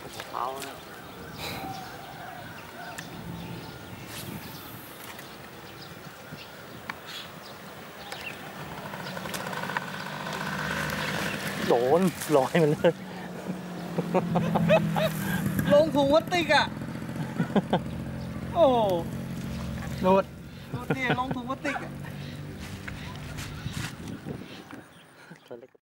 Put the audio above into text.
เขาเนี่ยโดนลอยมันเลยลงถุงพลาสติกอ่ะโอ้โดดเนี่ยลงถุงพลาสติกอ่ะ